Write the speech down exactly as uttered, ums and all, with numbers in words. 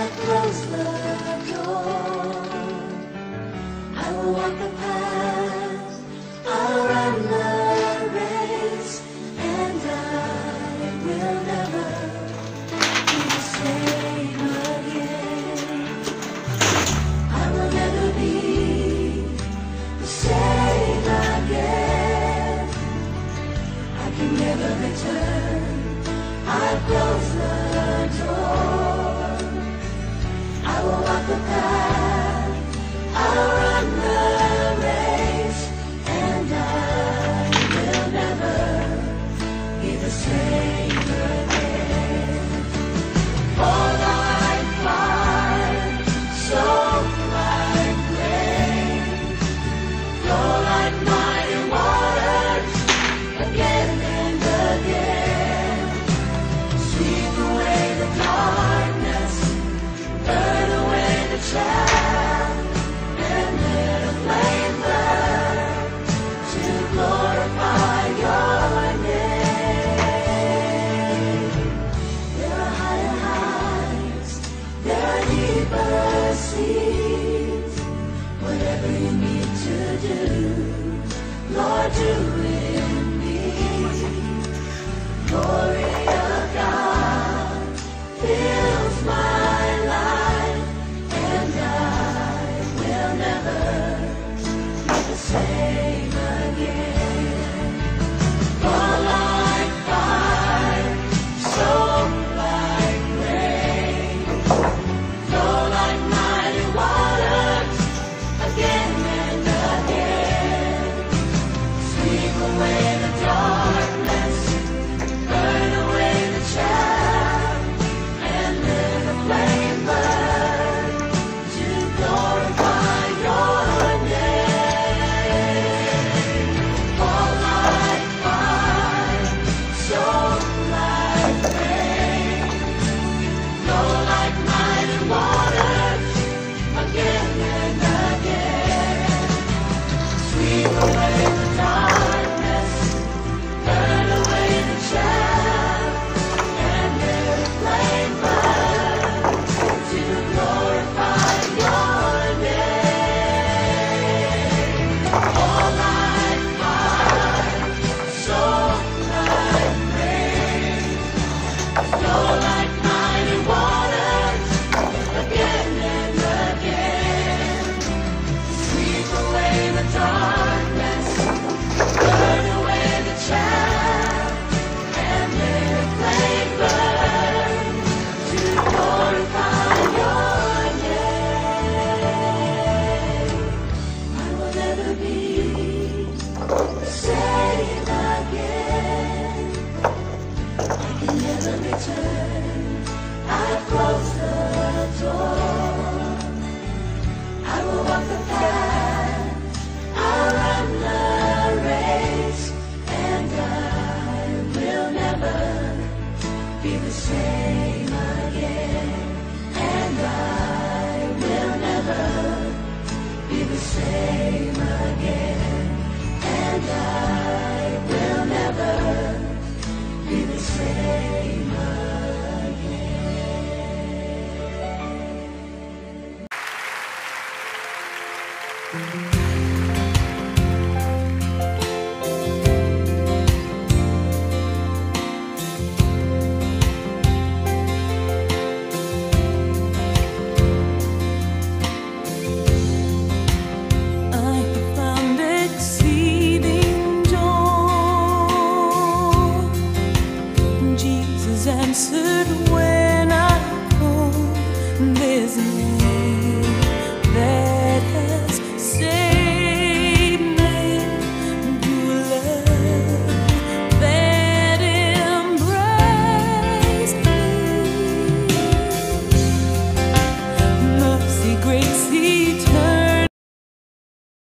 close the door. I will walk the path, I'll run the race, and I will never be the same again. I will never be the same again. I can never return. I've closed the door. I will walk the path, I'll run the race, and I will never be the same again. Fall like fire, soul like rain, flow like mighty waters, again and again. Sweep away the darkness, burn away the chaff, and let a flame burn to glorify your name. There are higher heights, there are deeper seas. Whatever you need to do, Lord, do in me. Glory of God fills my life, and I will never be the same again. Fall like fire, soul like rain, flow like mighty waters, again and again. Sweep away the darkness, burn away the chaff, and let the flame burn to glorify your name. Fall like fire, soul like rain, flow like mighty waters, again and again. Sweep away the darkness, burn away the chaff, and let the flame burn to glorify your name. All like fire, soul like rain, flow like mighty waters, again and again. Sweep away the darkness, burn away the chaff, and let a flame burn to glorify your name. I will never be the same again. I can never return. I've closed the door. I will walk the path, I'll run the race, and I will never be the same again. And I will never be the same again. And I will never be the same again.